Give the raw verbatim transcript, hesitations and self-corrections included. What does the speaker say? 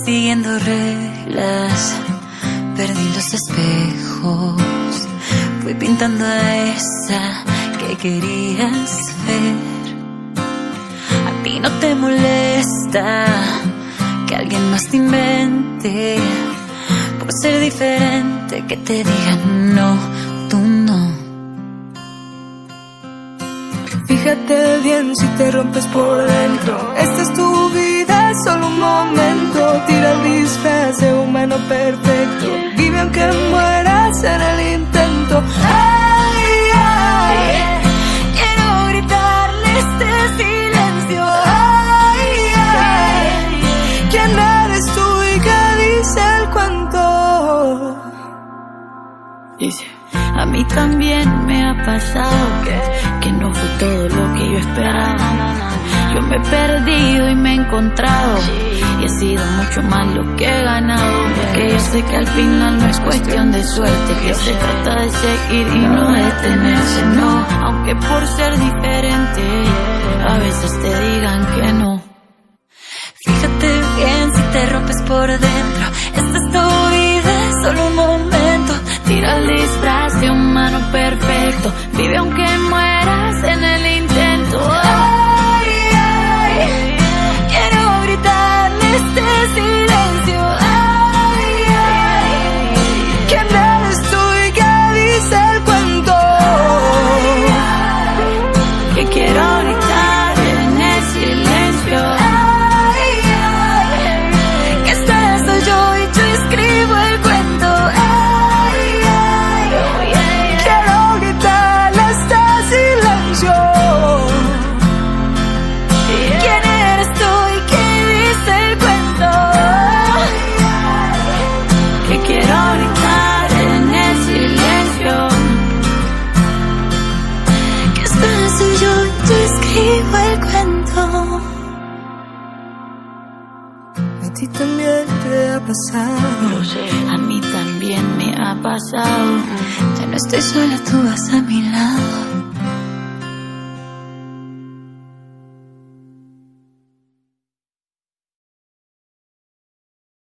siguiendo reglas, perdí los espejos, fui pintando a esa que querías ver. A ti no te molesta que alguien más te invente por ser diferente, que te digan no, tú no. Fíjate bien si te rompes por dentro. Esta es tu vida, es solo un momento. Tira el disfraz de humano perfecto. Vive aunque mueras en el intento. Ay, ay, quiero gritarle este silencio. Ay, ay, ¿quién eres tú y qué dice el cuento? Dice: a mí también me ha pasado que, que no fue todo lo que yo esperaba. Yo me he perdido y me he encontrado, y he sido mucho más lo que he ganado. Que yo sé que al final no es cuestión de suerte, que se trata de seguir y no detenerse, no. Aunque por ser diferente a veces te digan que no. Fíjate bien si te rompes por dentro. Esta es tu vida, es solo un momento. Tira el disfraz de humano perfecto. Vive aunque mueras en el intento. Ay, ay, quiero gritarle este silencio. Ay, ay, ¿quién eres tú y qué dice el cuento? Que quiero gritar en el silencio. Ay, ay, que esta soy yo y yo escribo el cuento. Escribo el cuento. A ti también te ha pasado. Lo sé, a mí también me ha pasado. Ya no estoy sola, tú vas a mi lado.